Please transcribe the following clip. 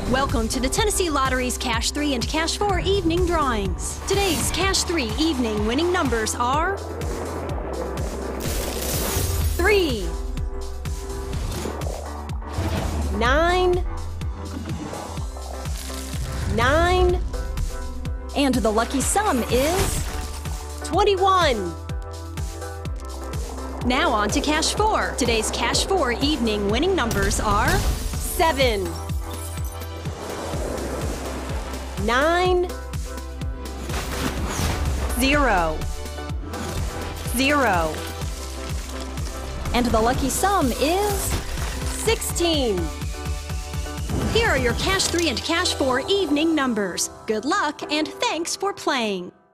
Welcome to the Tennessee Lottery's Cash 3 and Cash 4 evening drawings. Today's Cash 3 evening winning numbers are 3, 9, 9, and the lucky sum is 21. Now on to Cash 4. Today's Cash 4 evening winning numbers are 7, 9, 0, 0. And the lucky sum is 16. Here are your Cash 3 and Cash 4 evening numbers. Good luck and thanks for playing.